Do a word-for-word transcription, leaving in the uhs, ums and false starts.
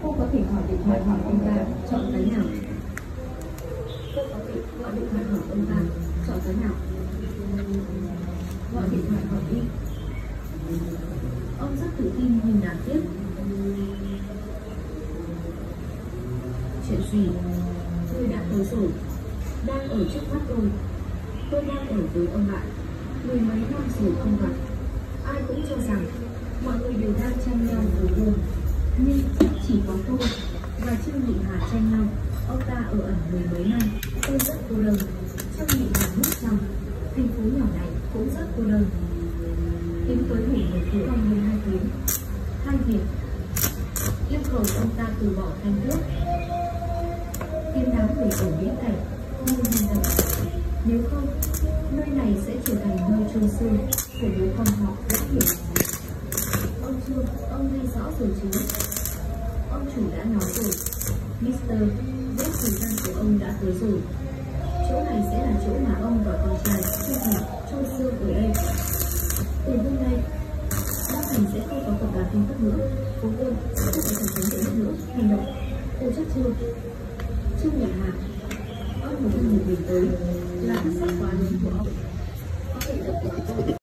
Cô có thể hỏi điện thoại hỏi ông ta chọn cái nào. Cô có thể gọi điện thoại hỏi ông ta chọn cái nào. Gọi điện thoại hỏi đi. Ông rất tự tin nhưng đáng tiếc. Chuyện gì? Tôi đã tới rồi. Đang ở trước mắt tôi. Tôi đang ở với ông bạn. Mười mấy năm rồi không gặp. Ai cũng cho rằng mọi người đều đang tranh nhau với cô. Nhưng chỉ có tôi và Trương Nhị Hà tranh nhau. Ông ta ở ẩn mười mấy năm. Tôi rất cô đơn. Trương Nhị Hà núp trong thành phố nhỏ này cũng rất cô đơn. Tiếng tới ngủ một thứ ông hơn hai tiếng. Hai việc yêu cầu ông ta từ bỏ thanh tước. Kiếm đám người ở viễn cảnh như hành động. Nếu không, nơi này sẽ trở thành nơi chôn xương của đứa con họ rất hiểu. Ông Trương, ông nghe rõ rồi chứ? Ông chủ đã nói rồi. Mister Rất thời gian của ông đã tới rồi. Chỗ này sẽ là chỗ mà ông và con trai Trương Thành chôn xương ở đây. Từ hôm nay, Bắc Thành sẽ không có tập đoàn tin tức nữa. Phố Quân sẽ không có thành phố để nữa. Hành động. Cô chắc chưa? Trương Nhị Hà, ông một thân một mình tới là thất sắc quá lớn của ông. Có thể tập của tôi.